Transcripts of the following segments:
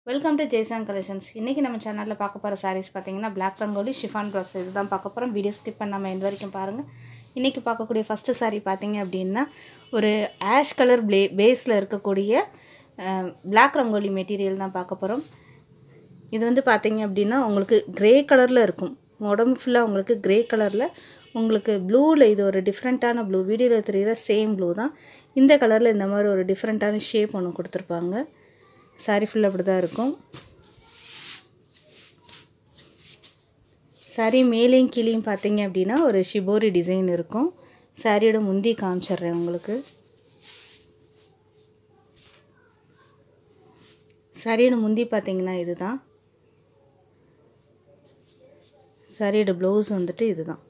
Welcome to ஜெய்சாங் collections. இன்றைக்கி நம்ம சேனலில் பார்க்க போகிற சாரீஸ் பார்த்தீங்கன்னா பிளாக் ரங்கோலி ஷிஃபான் ப்ளவுஸ் இதுதான் பார்க்க போகிறோம். வீடியோ ஸ்கிப் பண்ணாமல் எந்த வரைக்கும் பாருங்கள். இன்றைக்கி பார்க்கக்கூடிய ஃபஸ்ட்டு சாரீ பார்த்தீங்க அப்படின்னா ஒரு ஆஷ் கலர் பேஸில் இருக்கக்கூடிய பிளாக் ரங்கோலி மெட்டீரியல் தான் பார்க்க போகிறோம். இது வந்து பார்த்தீங்க அப்படின்னா உங்களுக்கு க்ரே கலரில் இருக்கும். உடம்பு ஃபுல்லாக உங்களுக்கு க்ரே கலரில் உங்களுக்கு ப்ளூவில் இது ஒரு டிஃப்ரெண்ட்டான ப்ளூ. வீடியோவில் தெரிகிற சேம் ப்ளூ தான். இந்த கலரில் இந்த மாதிரி ஒரு டிஃப்ரெண்ட்டான ஷேப் ஒன்று கொடுத்துருப்பாங்க. சாரீ ஃபுல்லாக அப்படி தான் இருக்கும். சாரீ மேலேயும் கீழேயும் பார்த்தீங்க அப்படின்னா ஒரு ஷிபோரி டிசைன் இருக்கும். சாரியோட முந்தி காமிச்சிட்றேன் உங்களுக்கு. சாரியோட முந்தி பார்த்தீங்கன்னா இதுதான். சாரியோட ப்ளவுஸ் வந்துட்டு இதுதான்.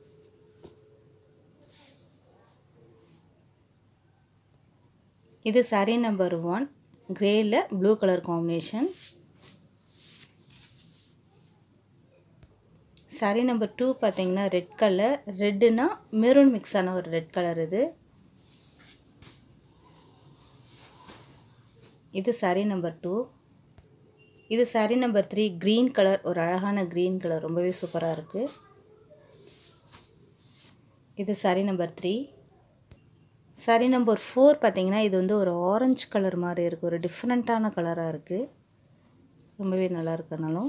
இது சாரீ நம்பர் 1 கிரேயில் blue colour combination. Sari number 2 பார்த்தீங்கன்னா ரெட் கலர். ரெட்டுனா மெரூன் மிக்ஸ் ஆன ஒரு ரெட் கலர் இது. இது சாரீ நம்பர் 2. இது சாரீ நம்பர் 3 க்ரீன் கலர். ஒரு அழகான க்ரீன் கலர், ரொம்பவே சூப்பராக இருக்குது. இது சாரீ நம்பர் 3. சாரீ நம்பர் 4 பார்த்தீங்கன்னா இது வந்து ஒரு ஆரஞ்சு கலர் மாதிரி இருக்குது. ஒரு டிஃப்ரெண்ட்டான கலராக இருக்குது, ரொம்பவே நல்லா இருக்கனாலும்.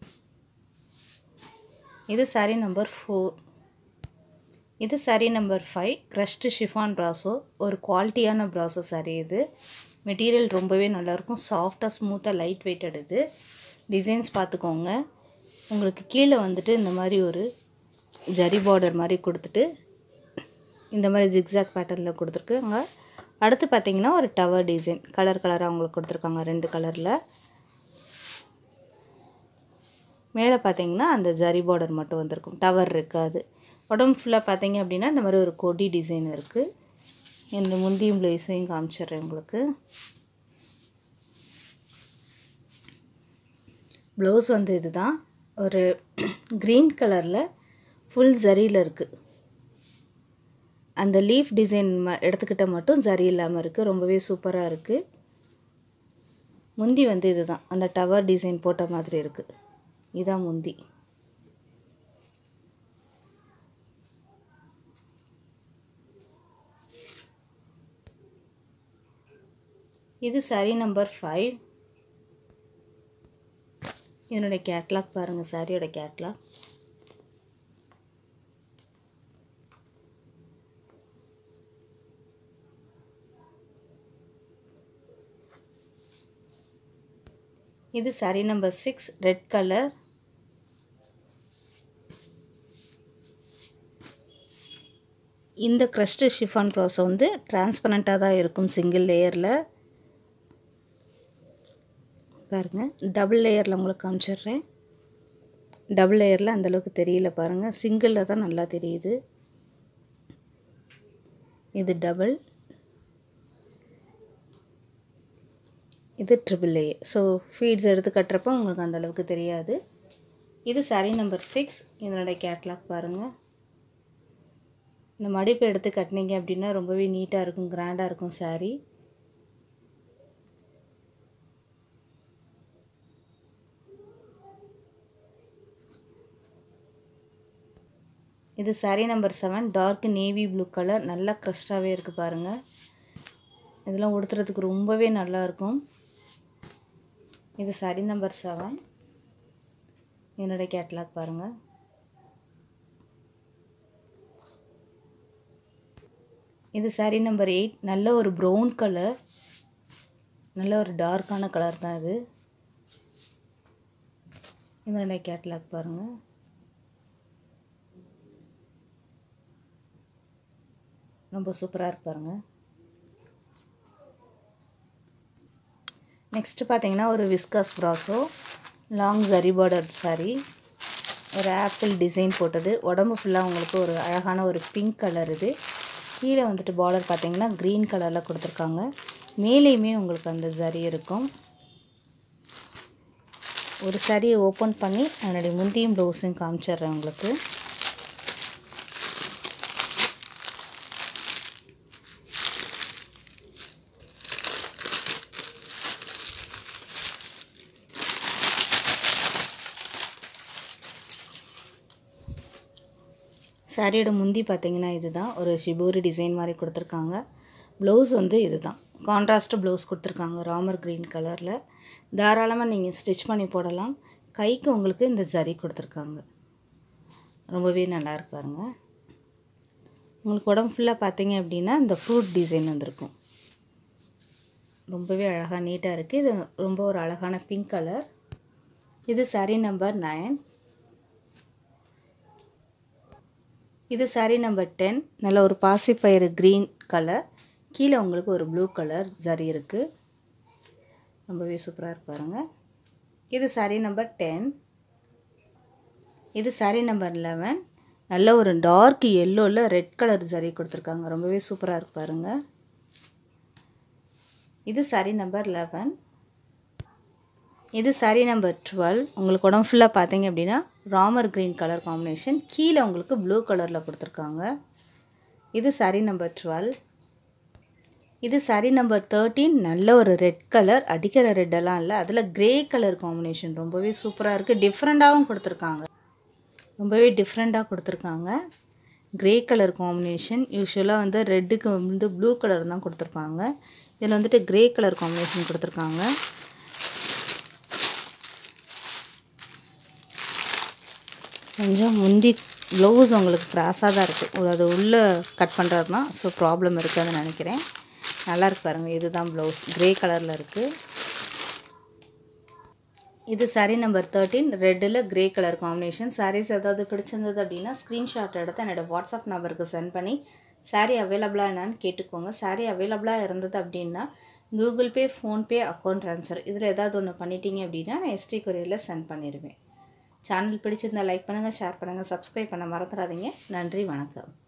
இது சாரீ நம்பர் 4. இது sari number 5 crushed chiffon brasso. ஒரு குவாலிட்டியான ப்ராஸோ சாரீ இது. மெட்டீரியல் ரொம்பவே நல்லாயிருக்கும். சாஃப்டாக ஸ்மூத்தாக லைட் வெயிட்டட் இது. டிசைன்ஸ் பார்த்துக்கோங்க. உங்களுக்கு கீழே வந்துட்டு இந்த மாதிரி ஒரு ஜரி பார்டர் மாதிரி கொடுத்துட்டு இந்த மாதிரி ஜிக்ஸாக் பேட்டர்னில் கொடுத்துருக்குங்க. அடுத்து பார்த்தீங்கன்னா ஒரு டவர் டிசைன் கலர் கலராக உங்களுக்கு கொடுத்துருக்காங்க, 2 கலரில். மேலே பார்த்தீங்கன்னா அந்த ஜரி பார்டர் மட்டும் வந்திருக்கும், டவர் இருக்காது. உடம்பு ஃபுல்லாக பார்த்தீங்க அப்படின்னா இந்த மாதிரி ஒரு கொடி டிசைன் இருக்குது. இந்த முந்தியும் ப்ளவுஸையும் காமிச்சிட்றேன் உங்களுக்கு. ப்ளவுஸ் வந்து இதுதான். ஒரு க்ரீன் கலரில் ஃபுல் ஜரியில் இருக்குது. அந்த லீஃப் டிசைன் எடுத்துக்கிட்ட மட்டும் ஜரி இல்லாமல் இருக்குது. ரொம்பவே சூப்பராக இருக்குது. முந்தி வந்து இதுதான், அந்த டவர் டிசைன் போட்ட மாதிரி இருக்குது. இதுதான் முந்தி. இது சாரீ நம்பர் 5. என்னுடைய கேட்லாக் பாருங்கள், சாரியோட கேட்லாக். இது சாரீ நம்பர் 6 ரெட் கலர். இந்த க்ரஷ்டு ஷிஃபான் ப்ராஸோ வந்து டிரான்ஸ்பரண்ட்டாக தான் இருக்கும், சிங்கிள் லேயரில் பாருங்கள். டபுள் லேயரில் உங்களுக்கு காமிச்சிட்றேன். டபுள் லேயரில் அந்தளவுக்கு தெரியல பாருங்கள், சிங்கிளில் தான் நல்லா தெரியுது. இது டபுள், இது ட்ரிபிள் லேயர். ஸோ ஃபீட்ஸ் எடுத்து கட்டுறப்போ உங்களுக்கு அந்தளவுக்கு தெரியாது. இது சாரீ நம்பர் 6. இதனுடைய கேட்லாக் பாருங்கள். இந்த மடிப்பு எடுத்து கட்டினீங்க அப்படின்னா ரொம்பவே நீட்டாக இருக்கும், கிராண்டாக இருக்கும் சாரீ. இது sari number 7 dark navy blue colour. நல்லா க்ரஷ்டாகவே இருக்குது பாருங்கள். இதெல்லாம் உடுத்துறதுக்கு ரொம்பவே நல்லாயிருக்கும். இது சாரீ நம்பர் 7. என்னோடய கேட்லாக் பாருங்கள். இது சாரீ நம்பர் 8 நல்ல ஒரு ப்ரௌன் கலர், நல்ல ஒரு டார்க்கான கலர் தான் இது. இதனுடைய கேட்லாக் பாருங்கள். ரொம்ப சூப்பராக இருப்பாருங்க. நெக்ஸ்ட்டு பார்த்தீங்கன்னா ஒரு viscose brasso long zari border sari. ஒரு ஆப்பிள் டிசைன் போட்டது. உடம்பு ஃபுல்லாக உங்களுக்கு ஒரு அழகான ஒரு பிங்க் கலர் இது. கீழே வந்துட்டு பார்டர் பார்த்தீங்கன்னா க்ரீன் கலரில் கொடுத்துருக்காங்க. மேலேயுமே உங்களுக்கு அந்த ஜரி இருக்கும். ஒரு சாரியை ஓப்பன் பண்ணி அதனுடைய முந்தியும் ப்ளவுஸையும் காமிச்சிட்றேன் உங்களுக்கு. சாரியோட முந்தி பார்த்தீங்கன்னா இதுதான், ஒரு ஷிபோரி டிசைன் மாதிரி கொடுத்துருக்காங்க. ப்ளவுஸ் வந்து இதுதான், கான்ட்ராஸ்ட்டு ப்ளவுஸ் கொடுத்துருக்காங்க ராமர் க்ரீன் கலரில். தாராளமாக நீங்கள் ஸ்டிச் பண்ணி போடலாம். கைக்கு உங்களுக்கு இந்த ஜரி கொடுத்துருக்காங்க, ரொம்பவே நல்லா இருக்கு பாருங்க. உங்களுக்கு உடம்பு ஃபுல்லாக பார்த்தீங்க அப்படின்னா இந்த ஃப்ரூட் டிசைன் வந்திருக்கும், ரொம்பவே அழகாக நீட்டாக இருக்குது. இது ரொம்ப ஒரு அழகான பிங்க் கலர். இது சாரீ நம்பர் 9. இது சாரீ நம்பர் 10. நல்ல ஒரு பாசிப்பயிறு க்ரீன் கலர், கீழே உங்களுக்கு ஒரு ப்ளூ கலர் ஜரி இருக்குது, ரொம்பவே சூப்பராக இருக்கு பாருங்கள். இது சாரீ நம்பர் 10. இது சாரீ நம்பர் 11. நல்ல ஒரு டார்க் எல்லோவில் ரெட் கலர் ஜரி கொடுத்துருக்காங்க, ரொம்பவே சூப்பராக இருக்கு பாருங்கள். இது சாரீ நம்பர் 11. இது சாரீ நம்பர் 12. உங்களுக்கு உடம்பு ஃபுல்லாக பார்த்தீங்க அப்படின்னா ராமர் க்ரீன் கலர் காம்பினேஷன், கீழே உங்களுக்கு ப்ளூ கலரில் கொடுத்துருக்காங்க. இது சாரீ நம்பர் 12. இது சாரீ நம்பர் 13. நல்ல ஒரு ரெட் கலர், அடிக்கிற ரெட்டெல்லாம் இல்லை, அதில் க்ரே கலர் காம்பினேஷன் ரொம்பவே சூப்பராக இருக்குது. டிஃப்ரெண்ட்டாகவும் கொடுத்துருக்காங்க, ரொம்பவே டிஃப்ரெண்ட்டாக கொடுத்துருக்காங்க. Grey colour combination. யூஸ்வலாக வந்து ரெட்டுக்கு வந்து ப்ளூ கலர் தான் கொடுத்துருப்பாங்க, இதில் வந்துட்டு க்ரே கலர் காம்பினேஷன் கொடுத்துருக்காங்க. கொஞ்சம் முந்தி ப்ளவுஸ் உங்களுக்கு கிராஸாக தான் இருக்குது, அது உள்ளே கட் பண்ணுறது தான், ஸோ ப்ராப்ளம் இருக்காதுன்னு நினைக்கிறேன். நல்லா இருக்கு பாருங்கள். இதுதான் ப்ளவுஸ், க்ரே கலரில் இருக்குது. இது சாரீ நம்பர் 13. ரெட்டில் க்ரே கலர் காம்பினேஷன். சாரீஸ் ஏதாவது பிடிச்சிருந்தது அப்படின்னா ஸ்க்ரீன்ஷாட் எடுத்து என்னோடய வாட்ஸ்அப் நம்பருக்கு சென்ட் பண்ணி சாரீ அவைலபிளாக என்னான்னு கேட்டுக்கோங்க. சாரீ அவைலபிளாக இருந்தது அப்படின்னா Google Pay, PhonePe, account transfer இதில் ஏதாவது ஒன்று பண்ணிட்டீங்க அப்படின்னா நான் எஸ்டி கொரியரில் சென்ட் பண்ணிடுவேன். சேனல் பிடிச்சிருந்தால் லைக் பண்ணுங்கள், ஷேர் பண்ணுங்கள், சப்ஸ்கிரைப் பண்ண மறந்துடாதீங்க. நன்றி, வணக்கம்.